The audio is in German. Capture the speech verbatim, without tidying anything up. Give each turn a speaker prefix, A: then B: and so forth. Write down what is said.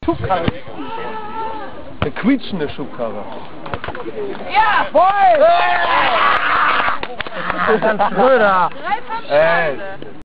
A: Schubkarre. Eine quietschende Schubkarre.
B: Ja, voll!
A: Das ist ein Schröder.
B: Ey.